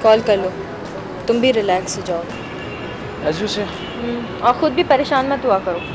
Call कर लो, तुम भी रिलैक्स हो जाओ। As you say. और ख़ुद भी परेशान मत हुआ करो।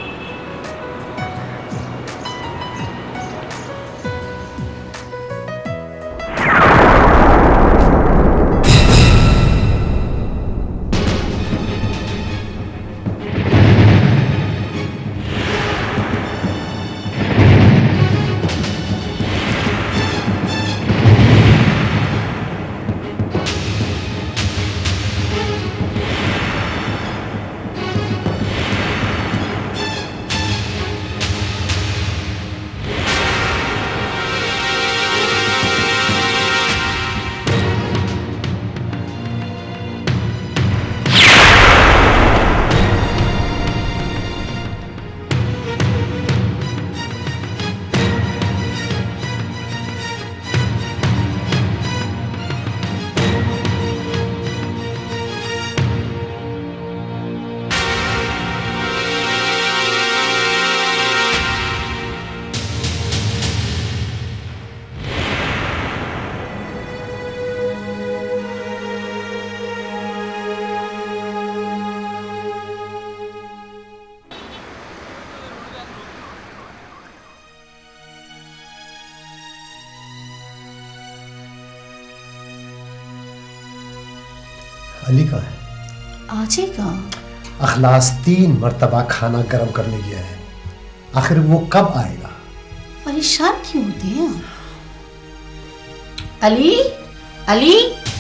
अली कहाँ है? आज ही कहाँ? अखलास 3 मर्तबा खाना गर्म करने गया है, आखिर वो कब आएगा? परेशान क्यों होते हैं? अली, अली,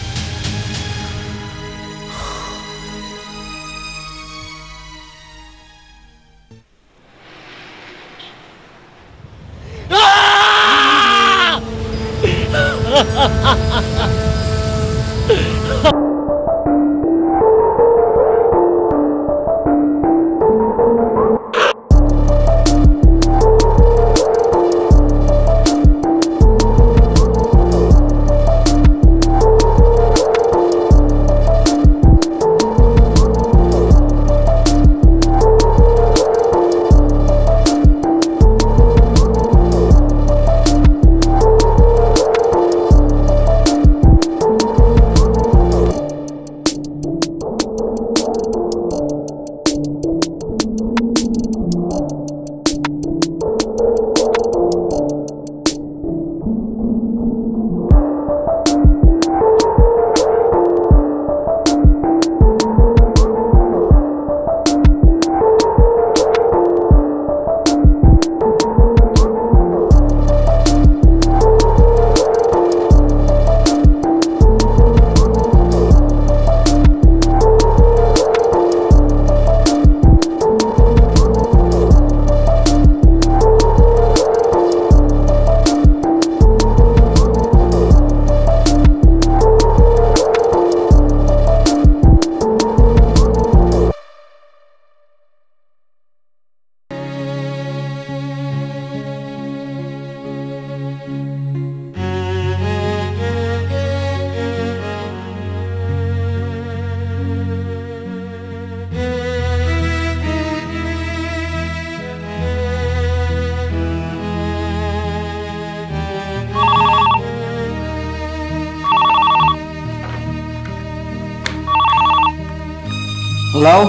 लाओ।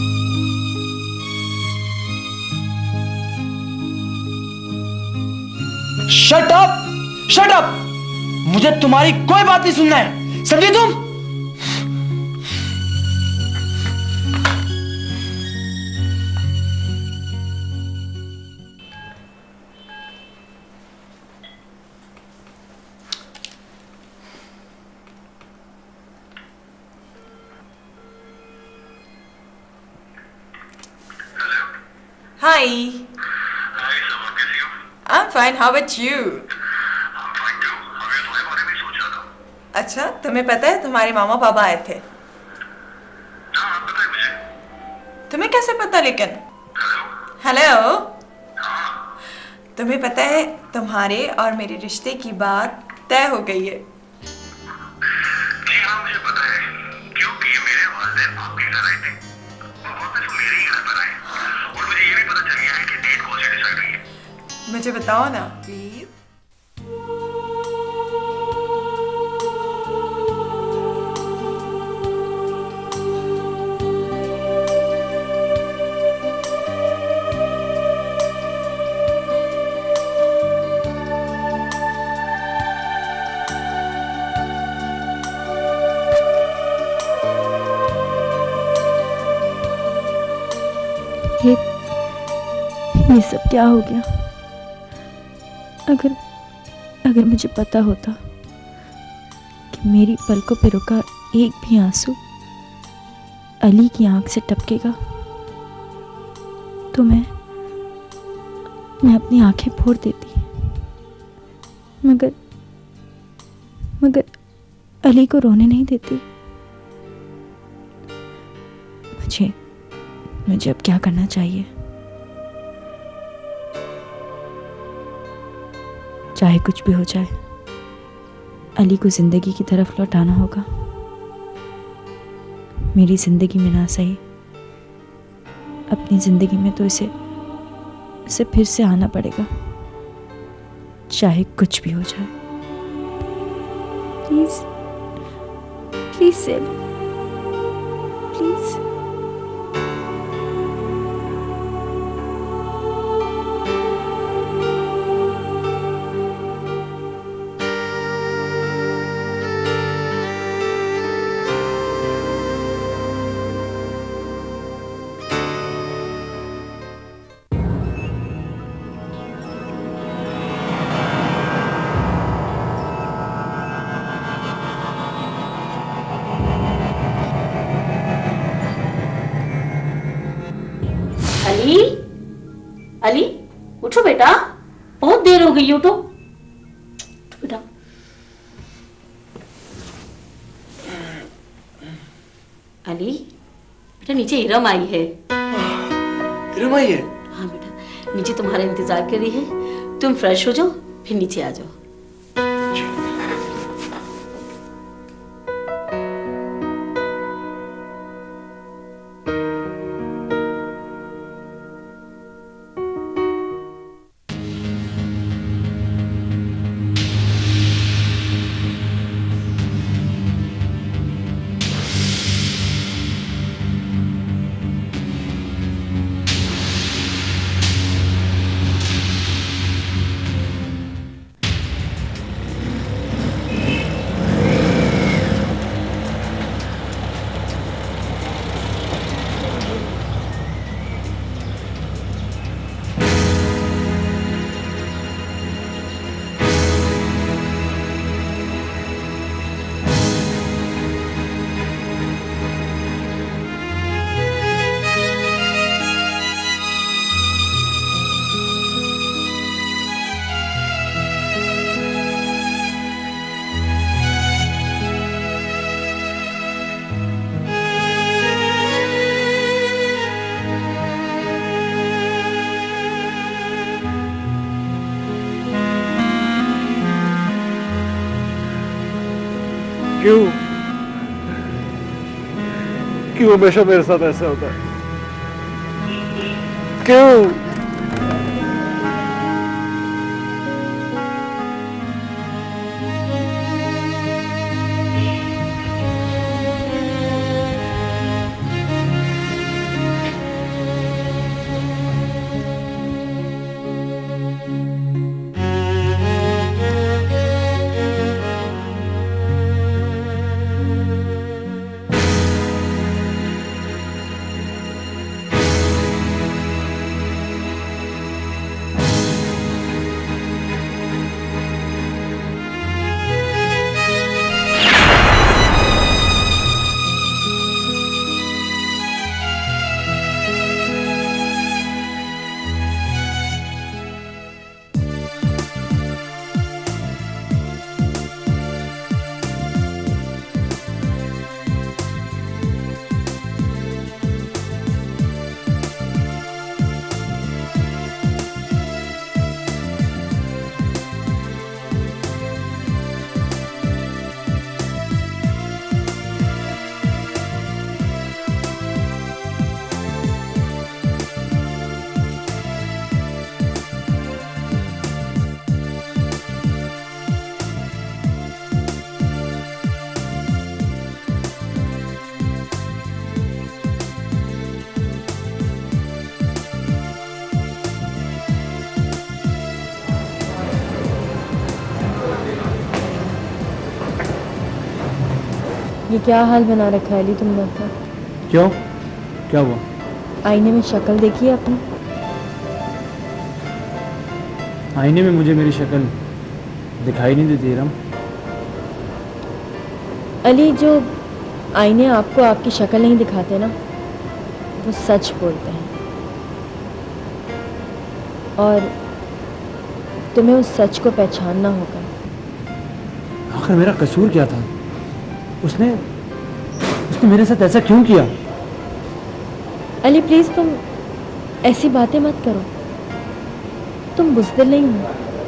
शट अप, शट अप, मुझे तुम्हारी कोई बात नहीं सुनना है, समझे तुम? Hi. Hi, Sama, कैसी हो? I'm fine. How about you? I'm fine too. अभी तुम्हारे बारे में सोच रहा था। अच्छा, तुम्हें पता है तुम्हारे मामा पापा आए थे? हाँ, पता है मुझे। तुम्हें कैसे पता लेकिन? हेलो। हेलो। हाँ। तुम्हें पता है तुम्हारे और मेरे रिश्ते की बात तय हो गई है। जी हाँ, मुझे पता है, क्योंकि मेरे वालिदैन आपके घर आए थे। वो वापस मेरे ही घर पर आए। और मुझे ये भी पता चल गया है कि डेट कौन सी डिसाइड हुई है। मुझे बताओ ना प्लीज। ये सब क्या हो गया? अगर मुझे पता होता कि मेरी पलकों पे रुका एक भी आंसू अली की आंख से टपकेगा तो मैं अपनी आंखें फोड़ देती। मगर अली को रोने नहीं देती। मुझे अब क्या करना चाहिए? चाहे कुछ भी हो जाए, अली को जिंदगी की तरफ लौटाना होगा। मेरी जिंदगी में ना सही, अपनी जिंदगी में तो इसे फिर से आना पड़ेगा, चाहे कुछ भी हो जाए। Please please save, please. Ali उठो बेटा, बहुत देर हो गई, उठो बेटा। अली बेटा, नीचे इरम आई है। इरम आई है? हाँ बेटा, नीचे तुम्हारा इंतजार कर रही है। तुम फ्रेश हो जाओ, फिर नीचे आ जाओ। क्यों हमेशा मेरे साथ ऐसा होता है? क्यों? ये क्या हाल बना रखा है अली तुमने अपना? क्यों? क्या हुआ? आईने में शक्ल देखी है अपनी? आईने में मुझे मेरी शक्ल दिखाई नहीं देती इरम। अली, जो आईने आपको आपकी शक्ल नहीं दिखाते ना, वो सच बोलते हैं। और तुम्हें उस सच को पहचानना होगा। आखिर मेरा कसूर क्या था? उसने मेरे साथ ऐसा क्यों किया? अली प्लीज, तुम ऐसी बातें मत करो। तुम बुज़दिल नहीं हो।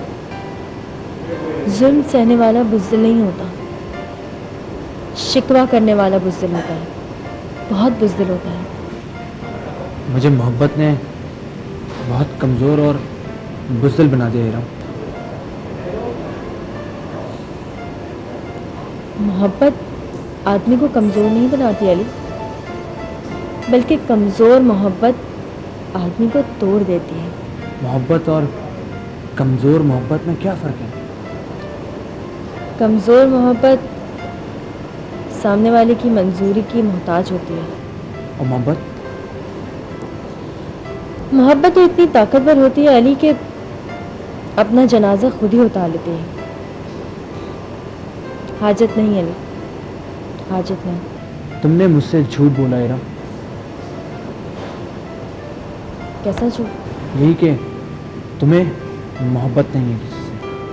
जुल्म सहने वाला बुज़दिल नहीं होता, शिकवा करने वाला बुज़दिल होता है, बहुत बुज़दिल होता है। मुझे मोहब्बत ने बहुत कमज़ोर और बुज़दिल बना दिया इरम। मोहब्बत आदमी को कमज़ोर नहीं बनाती अली, बल्कि कमज़ोर मोहब्बत आदमी को तोड़ देती है। मोहब्बत और कमज़ोर मोहब्बत में क्या फ़र्क है? कमज़ोर मोहब्बत सामने वाले की मंजूरी की मोहताज होती है, और मोहब्बत तो इतनी ताकतवर होती है अली कि अपना जनाजा खुद ही उतार लेती है। हाजत नहीं अली, हाजत नहीं। तुमने मुझसे झूठ बोला इरम। कैसा झूठ? यही कि तुम्हें मोहब्बत नहीं है किसी से।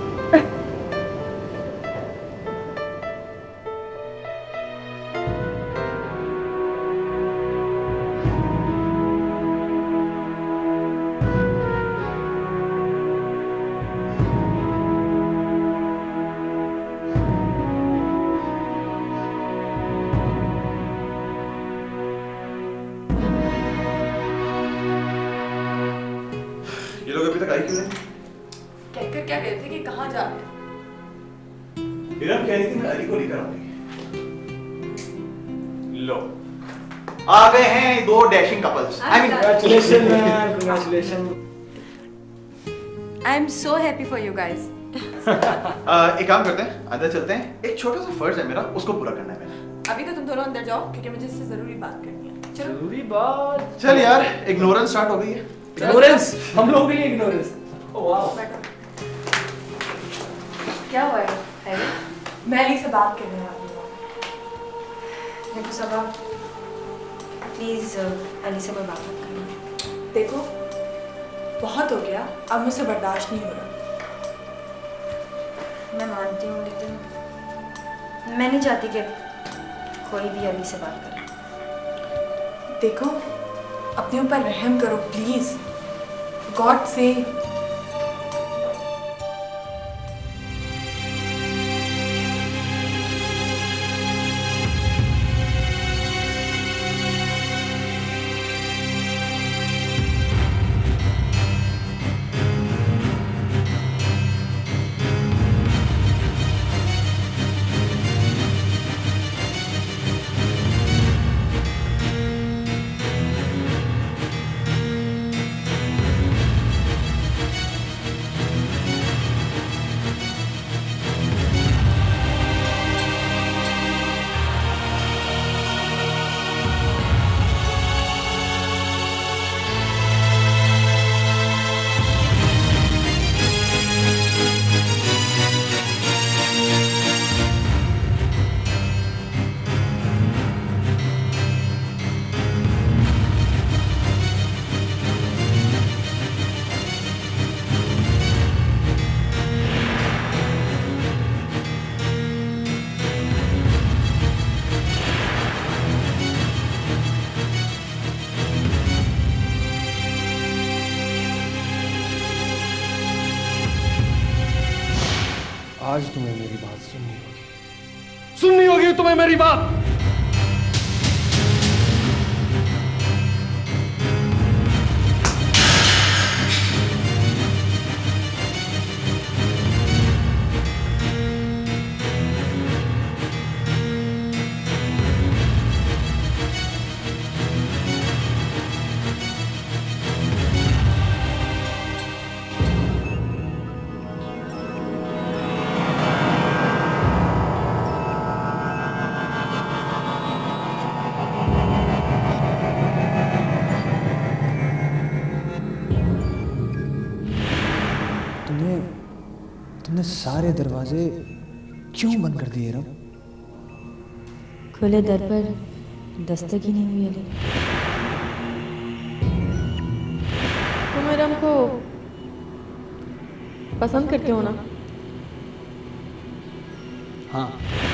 कहकर क्या गए थे कि कहाँ जा रहे हैं? इरम कह रही थी मैं अली को लेकर आऊंगी। लो आ गए हैं दो dashing couples. I mean Congratulations man, congratulations. I am so happy for you guys. एक काम करते हैं, अंदर चलते हैं। एक छोटा सा फर्ज है मेरा, उसको पूरा करना है मेरा। अभी तो तुम दोनों अंदर जाओ क्योंकि मुझे इससे जरूरी बात करनी है। चलो। जरूरी बात। चल यार, इग्नोरेंस स्टार्ट हो गई है। इग्नोरेंस? हम लोगों के लिए इग्नोरेंस? Oh wow. बैठो। क्या हुआ है? मैं अली से बात करने वाली हूँ। देखो सबा, प्लीज अली से कोई बात मत करना। देखो बहुत हो गया, अब मुझसे बर्दाश्त नहीं हो रहा। मैं मानती हूँ, लेकिन मैं नहीं चाहती कि कोई भी अली से बात करे। देखो अपने ऊपर रहम करो प्लीज, गॉड से। आज तुम्हें मेरी बात सुननी होगी तुम्हें मेरी बात। तुमने सारे दरवाजे क्यों बंद कर दिए रब? खुले दर पर दस्तक ही नहीं हुई अली। तुम इरम को पसंद करते हो ना? हाँ।